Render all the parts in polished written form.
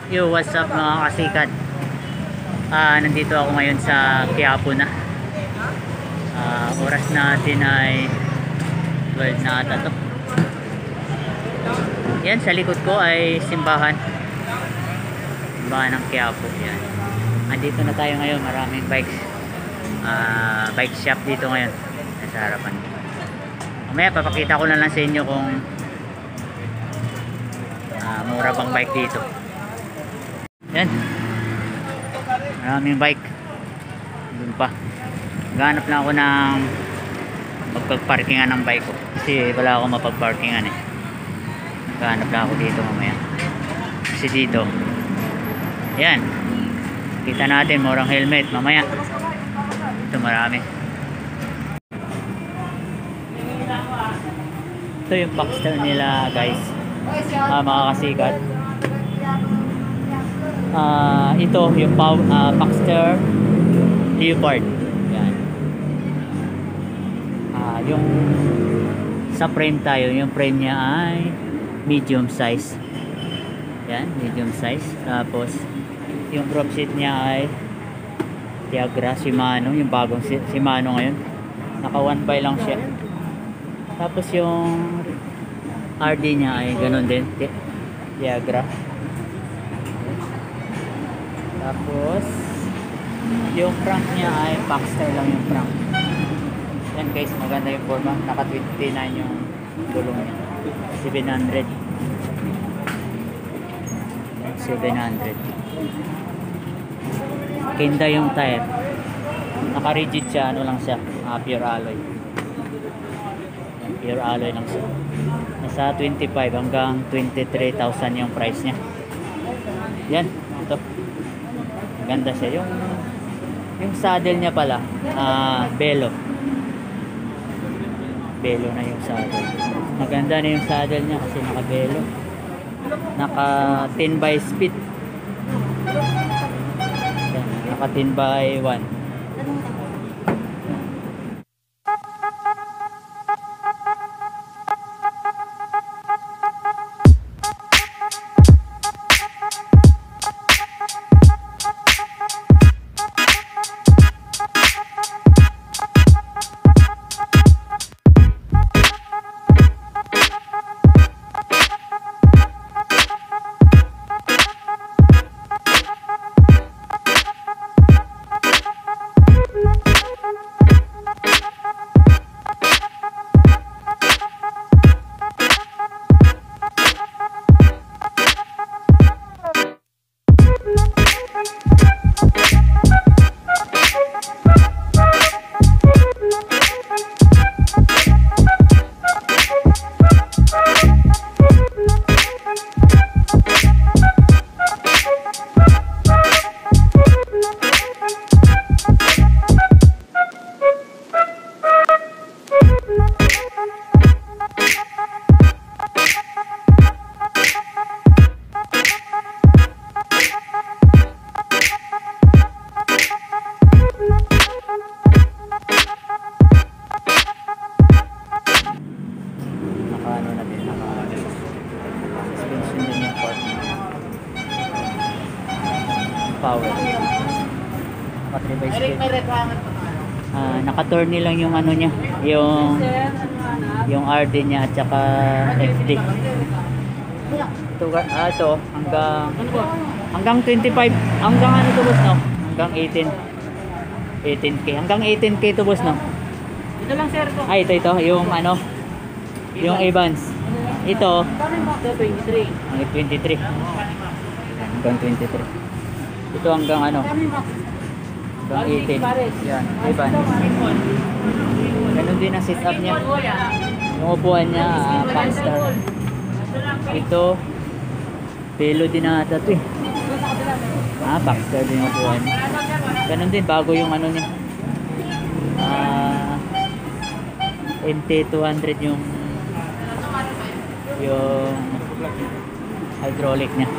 Yo, what's up mga kasikat? Nandito ako ngayon sa Quiapo na. Oras natin ay 12 na ata to. Yan, sa likod ko ay simbahan. Simbahan ng Quiapo. Yan. Andito na tayo ngayon. Maraming bikes. Bike shop dito ngayon. Nasa harapan. Mamaya papakita ko na lang sa inyo kung mura bang bike dito. Yan, maraming bike dun pa. Ganap lang ako ng magpagparkingan ng bike ko kasi wala akong mapagparkingan eh. Ganap lang ako dito mamaya kasi dito, yan, kita natin murang helmet mamaya. Ito marami. Ito yung Paxter nila guys, mga kasikat. Ito yung Paxter Leopard. Yan. Yung sa frame tayo, yung frame niya ay medium size. Yan, medium size. Tapos yung prop seat niya ay Tiagra Shimano, yung bagong Shimano ngayon. Naka 1x lang siya. Tapos yung RD niya ay ganun din, Tiagra. Tapos yung crank niya ay Paxter lang yung crank. Yan guys, maganda yung forma. Naka 29 yung gulong niya. 700. 700. Kinda yung tire. Naka rigid siya, ano lang siya, pure alloy. Yan, pure alloy lang siya. Nasa 25 hanggang 23,000 yung price niya. Yan, ito. Ganda siya. Yung saddle niya pala, Belo. Belo na yung saddle. Maganda na yung saddle niya kasi naka Belo. Naka 10 by speed. Yan, naka 10 by 1. Power. Naka-turn lang yung ano niya, yung RD niya at saka FD. Ito hanggang 25, hanggang ano to boss no? Hanggang 18k. Hanggang 18k to boss no? Ito lang sir to. Ay, ito yung ano? Yung Evans. Ito 23. Hanggang 23. Hanggang 23. Ito hanggang ano? Hanggang 18. Yan, Evans. Ganun din ang setup niya. Yung upuan niya, Paxter. Ito, Belo din na ata ito eh. Paxter din yung upuan niya. Ganun din, bago yung ano niya. MT200 yung hydraulic niya.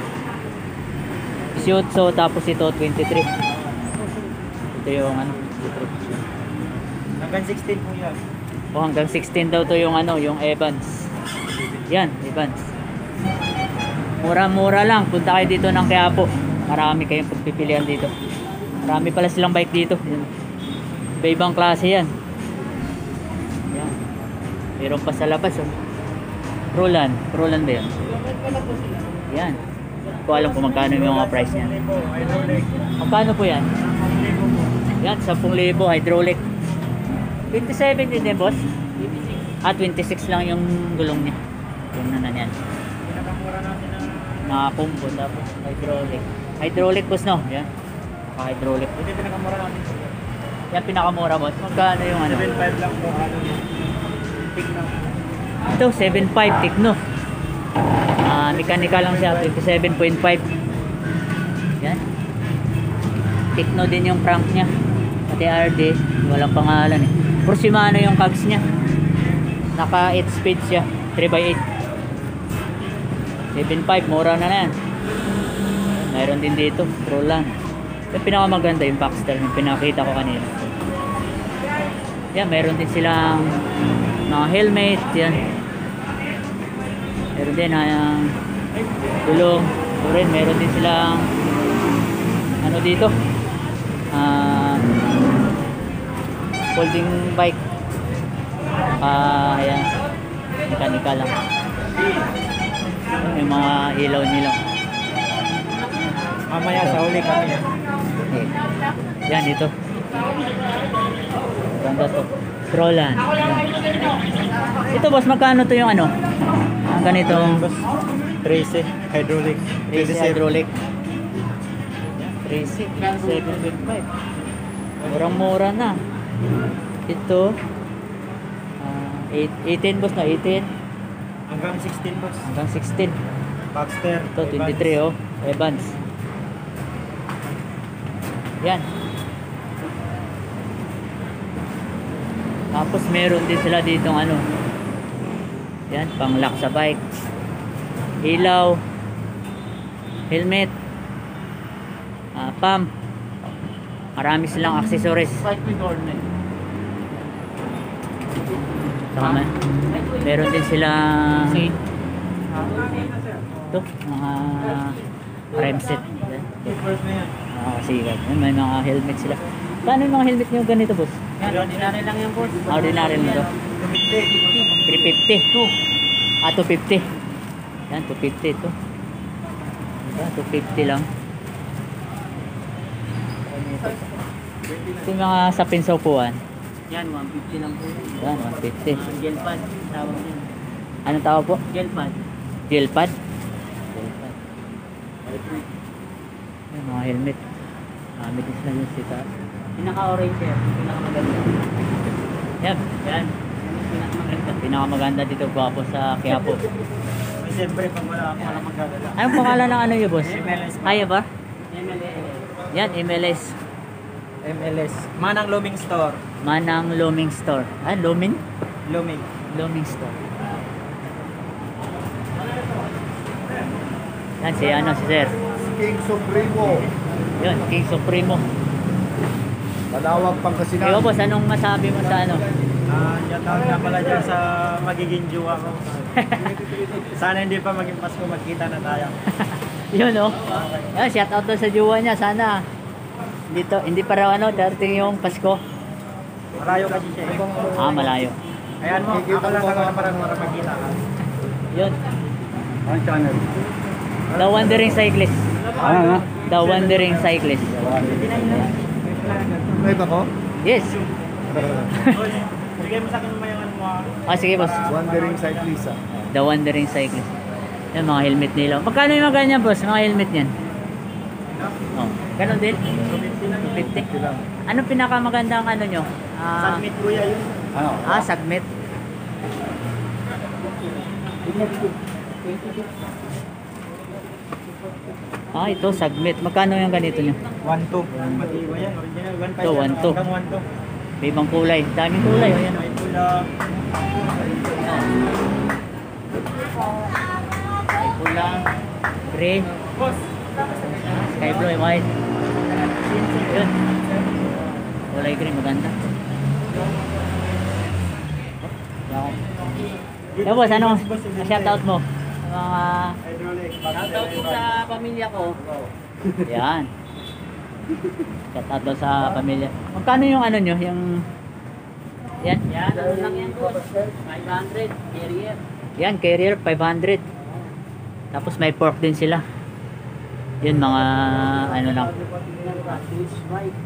Shoot, so tapos ito 23. Ito yung ano, hanggang 16 po yan. Hanggang 16 daw to yung ano, yung Evans. Yan, Evans. Mura-mura lang. Punta kayo dito ng Quiapo. Marami kayong pagpipilian dito. Marami pala silang bike dito. Yan. Iba-ibang klase yan. Yan. Meron pa sa labas. Oh. Roland. Roland ba yan? Yan. Hindi ko alam kung magkano yung mga price niyan. Magkano po yan? Yan, 10,000 hydraulic. 27 din boss? 26 lang yung gulong niya. Yung nanan yan. Nakakumpo tapos hydraulic. Hydraulic boss no? Yan. Hydraulic. Hindi pinakamura natin. Yan pinakamura boss. Magkano yung ano? 7.5 lang po. Tignan. Ito 7.5 Tigno. Mechanical lang siya 27.5. Yan. Tigno din yung crank niya. Pati RD, walang pangalan eh. Puro Shimano yung cogs niya. Naka 8 speed siya, 3x8. 7.5, mura na yan. Mayroon din dito, Roland. Yung pinakamaganda yung Baxter, yung pinakita ko kanina. Yan, mayroon din silang mga helmet, yan. Meron din gulong. Meron din silang ano dito, folding bike. Ayan, mechanical lang. Yung mga ilaw nila. Mamaya sa uli kami. Yan dito. Ganda to. Roland. Ito boss, magkano to yung ano? Ang ganitong 13 hydraulic. 13 hydraulic. 13, 7.5. Murang-mura na. Ito 18 boss na 18 Hanggang 16 boss. hanggang 16. Baxter. Ito 23 oh, Evans. Yan. Tapos meron din sila ditong ano. Yan, pang-lock sa bike. Ilaw. Helmet. Pump. Marami silang accessories. Side with ornament. Saka meron din silang ito, mga frame set. First na yan. Kasikat. May mga helmet sila. Paano yung mga helmet nyo ganito boss? Ordinary lang yan boss. Ordinary lang ito. 350. 250. Yan, 250 ito. Yan, 250 lang. Ito yung mga sa pinsaupuan. Yan, 150 lang po. Yan, 150. Gel pad. Tawag yan. Anong tawag po? Gel pad. Gel pad? Gel pad. Yan, mga helmet. Medis na yun sita. Pinaka-orange yan. Pinaka-maganda. Yan. Yan. Pinaka-maganda. Pinakamaganda dito gwapo sa Quiapo. Siyempre, pag wala ako na magdadala. Anong pangalan ng ano yun boss? MLS. Kaya ba? MLS. Yan, MLS. MLS. Manang Looming Store. Manang Looming Store. Looming? Looming. Looming Store. Yan, si ano, si Sir. King Supremo, Yun, King Supremo. Malawag Ikaw Pangasinan. boss, anong masabi mo sa ano? Shoutout nga pala dyan sa magiging jowa ko. Sana hindi pa maging Pasko, magkita na tayo. Yun oh. Yan, shout out daw sa jowa niya. Sana hindi pa raw ano, darating yung Pasko. Malayo kasi siya eh. Malayo. Ayan mo, ako lang ako naman para magkita ka. Yun. Ang channel. The Wandering Cyclist. The Wandering Cyclist. Live ako? Yes. Bigay mo sa akin mamaya yung ano mo. Sige boss. Wandering Cyclist. The Wandering Cyclist. Yan, mga helmet nila. Magkano yung mga ganyan boss? Mga helmet niyan? Oh. Ganon din? 250. lang. Ano pinakamagandang ano nyo? Submit kuya yun. Ano? Submit. Ito, submit. Magkano yung ganito nyo? 1.2. Matiwa yan, original. 1.5 Ito, 1.2. hanggang 1.2. May ibang kulay. Daming kulay. Oh, yan. May pula. May pula, gray, sky blue, white. Yun. Kulay green, maganda. Yan boss, ano? Shoutout mo. Mga Hydraulic. shoutout po sa pamilya ko. Yan. Shoutout daw sa pamilya. Magkano yung ano nyo? Yung... Yan. Yan, ano lang yan po. 500, carrier. Yan, carrier 500. Tapos may pork din sila. Yun mga ano lang. Patus, white.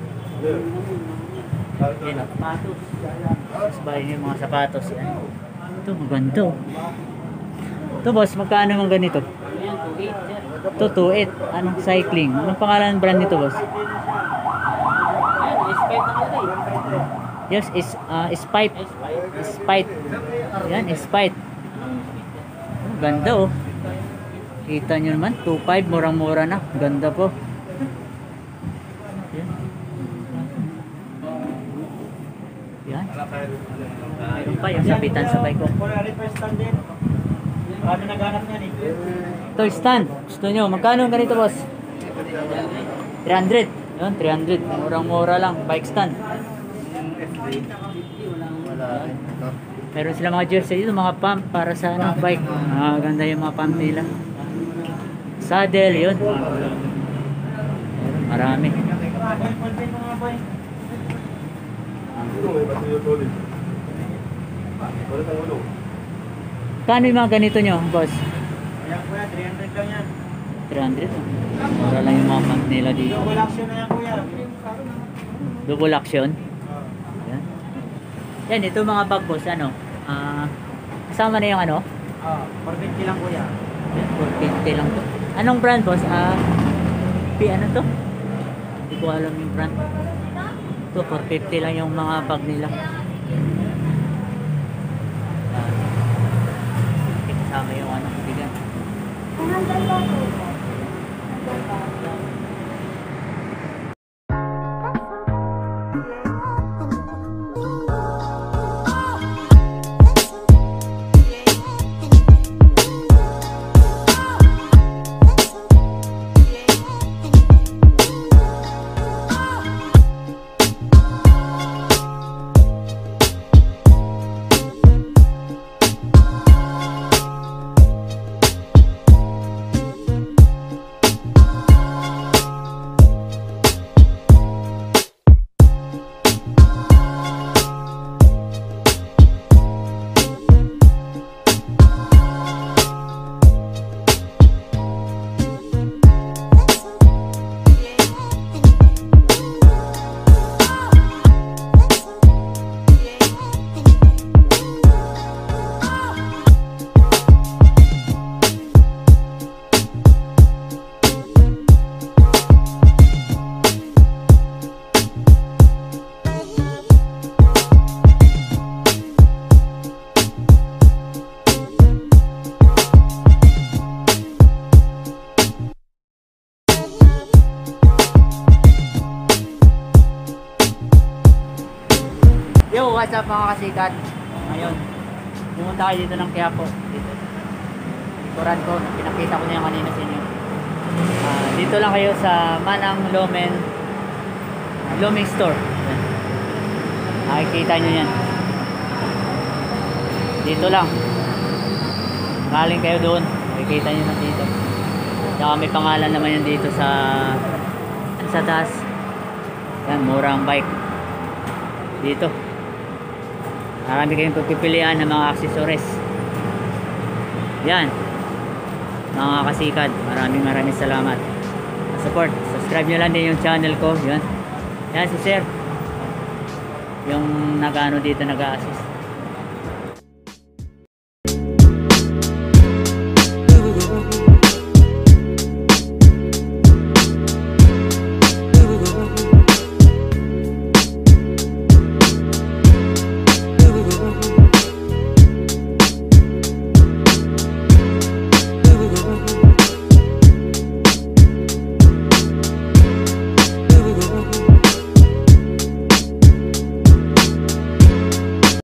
Yan, sapatos. Tapos bayan yung mga sapatos. Yan. Ito, maganda. Oh. Ito boss, magkano yung ganito? Yan, 2.8, sir. Ito, 2.8. Anong cycling? Anong pangalan ng brand nito boss? Yan, S5 na kulay. Yes, is Spite. Spite. Yan, Spite. Ganda oh. Kita nyo naman, 2.5, murang-mura na. Ganda po. Yan. Yan. Mayroon pa yung sabitan sa bike ko. Kung reverse stand din. Marami naghanap yan eh. Ito, stand. Gusto nyo, magkano ganito boss? 300. Yun, 300. Murang-mura lang. Bike stand. Meron sila mga jersey dito, mga pump para sa ano, bike. Ganda yung mga pump nila. Saddle, yun. Meron, marami. Kano yung mga ganito nyo, boss? Ayan kuya, 300 lang yan. 300. Mura lang yung mga pump nila dito. Double action na yan kuya. Double action. Yan. Yan, ito mga bag boss, ano? Kasama na yung ano? 450 lang kuya. Yan, 450 lang to. Anong brand boss? Ano to? Hindi ko alam yung brand. Ito, 450 lang yung mga bag nila. Kasama yung ano, bigan. Yo, what's up mga kasikat? Ngayon, pumunta kayo dito ng Quiapo. Dito. Likuran ko, pinakita ko na yung kanina sa inyo. Dito lang kayo sa Manang Lomen Store. Yan. Nakikita nyo yan. Dito lang. Galing kayo doon. Nakikita nyo na dito. Saka may pangalan naman yan dito sa taas. Yan, murang bike. Dito. Marami kayong pagpipilian ng mga accessories. Yan. Mga kasikat, maraming salamat. Support. Subscribe nyo lang din yung channel ko. Yan. Yan si Sir. Yung nag-ano dito, nag-assist.